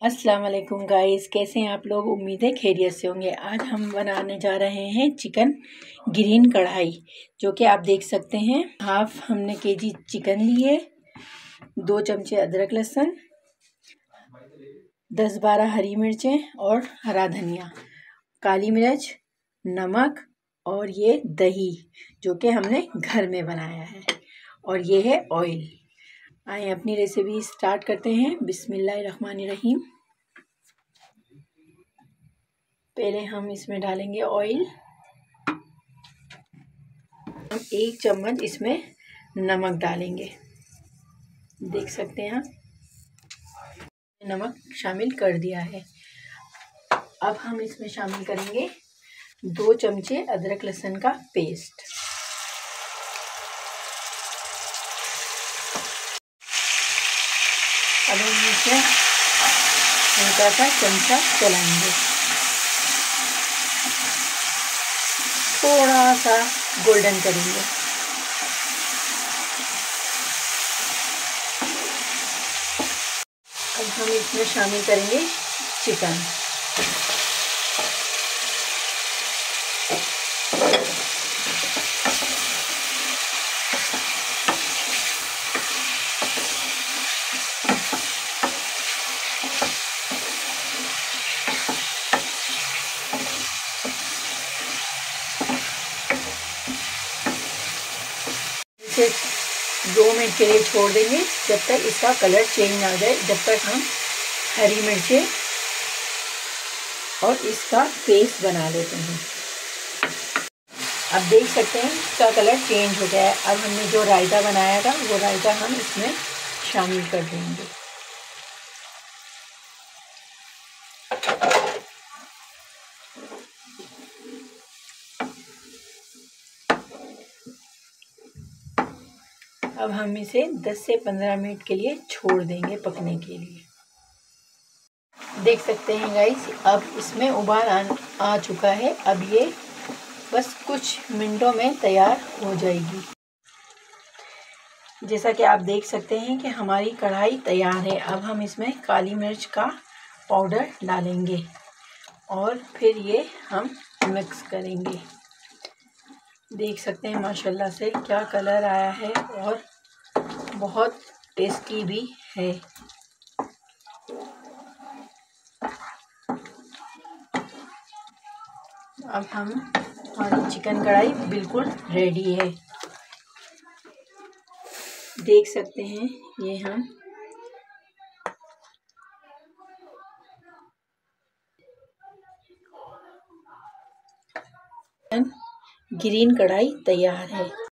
अस्सलाम वालेकुम गाइस, कैसे हैं आप लोग। उम्मीद है खैरियत से होंगे। आज हम बनाने जा रहे हैं चिकन ग्रीन कढ़ाई, जो कि आप देख सकते हैं। हाफ हमने केजी चिकन लिए, 2 चमचे अदरक लहसुन, 10-12 हरी मिर्चें और हरा धनिया, काली मिर्च, नमक और ये दही जो कि हमने घर में बनाया है, और ये है ऑयल। आइए अपनी रेसिपी स्टार्ट करते हैं। बिस्मिल्लाहिर्रहमानिर्रहीम। पहले हम इसमें डालेंगे ऑयल। हम 1 चम्मच इसमें नमक डालेंगे, देख सकते हैं आप, नमक शामिल कर दिया है। अब हम इसमें शामिल करेंगे 2 चमचे अदरक लहसुन का पेस्ट। अब हम इसमें हल्का सा चमचा चलाएंगे, थोड़ा सा गोल्डन करेंगे। अब हम इसमें शामिल करेंगे चिकन। इसे 2 मिनट के लिए छोड़ देंगे, जब तक इसका कलर चेंज ना हो जाए, जब तक हम हरी मिर्चें और इसका पेस्ट बना लेते हैं। अब देख सकते हैं इसका कलर चेंज हो गया है। अब हमने जो रायता बनाया था वो रायता हम इसमें शामिल कर देंगे। अब हम इसे 10 से 15 मिनट के लिए छोड़ देंगे पकने के लिए। देख सकते हैं गाइस, अब इसमें उबाल आ चुका है। अब ये बस कुछ मिनटों में तैयार हो जाएगी। जैसा कि आप देख सकते हैं कि हमारी कढ़ाई तैयार है। अब हम इसमें काली मिर्च का पाउडर डालेंगे और फिर ये हम मिक्स करेंगे। देख सकते हैं माशाल्लाह से क्या कलर आया है, और बहुत टेस्टी भी है। अब हमारी चिकन कढ़ाई बिल्कुल रेडी है। देख सकते हैं ये हम ग्रीन कढ़ाई तैयार है।